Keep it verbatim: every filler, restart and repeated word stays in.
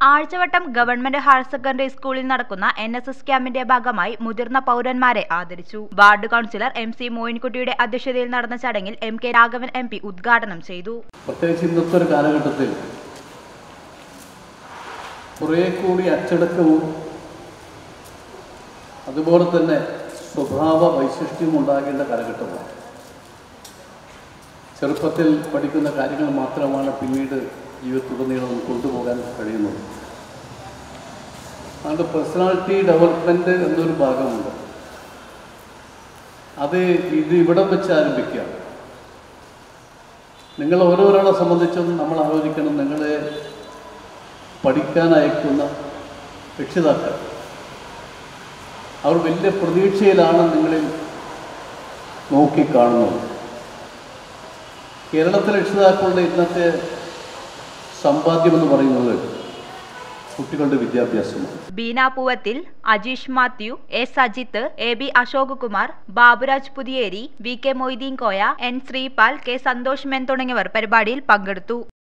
ആഴ്ചവട്ടം government higher secondary സ്കൂളിൽ നടക്കുന്ന N S S ക്യാമ്പിന്റെ ഭാഗമായി മുതിർന്ന പൗരന്മാരെ ആദരിച്ചു. വാർഡ് കൗൺസിലർ എം സി മോയിൻകുട്ടിയുടെ അധ്യക്ഷതയിൽ നടന്ന ചടങ്ങിൽ M K Raghavan M P ഉദ്ഘാടനം ചെയ്തു. പ്രത്യേകിച്ച് ഇന്നത്തെ ഒരു കാലഘട്ടത്തിൽ കുറെ കൂടി അച്ചടക്കവും അതുപോലെ തന്നെ സ്വഭാവ വൈശിഷ്ട്യവും ഉണ്ടാകേണ്ട കാലഘട്ടമാണ്. ചെറുപ്പത്തിൽ പഠിക്കുന്ന കാര്യങ്ങൾ മാത്രമാണ് പിന്നീട് ജീവിതത്തിലുടനീളം കൊണ്ടുപോകാൻ കഴിയുന്നത്. അതുകൊണ്ട് പേഴ്സണാലിറ്റി ഡെവലപ്മെൻറ്റ് എന്നൊരു ഭാഗമുണ്ട്. അത് ഇത് ഇവിടം വെച്ച് ആരംഭിക്കുക. നിങ്ങൾ ഓരോരാളെ സംബന്ധിച്ചും നമ്മൾ ആലോചിക്കണം. നിങ്ങളെ പഠിക്കാൻ അയക്കുന്ന രക്ഷിതാക്കൾ അവർ വലിയ പ്രതീക്ഷയിലാണ് നിങ്ങളിൽ നോക്കിക്കാണുന്നത്. കേരളത്തിലെ രക്ഷിതാക്കളുടെ ഇന്നത്തെ സമ്പാദ്യമെന്ന് പറയുന്നത് കുട്ടികളുടെ വിദ്യാഭ്യാസമാണ്. Beena Poovathil, Ajeesh Mathew, A Sajith, A B Ashok Kumar, Baburaj Puthiyeri, V K Moideen Koya, N Sreepal, K Santhosh മെൻ തുടങ്ങിയവർ പരിപാടിയിൽ പങ്കെടുത്തു.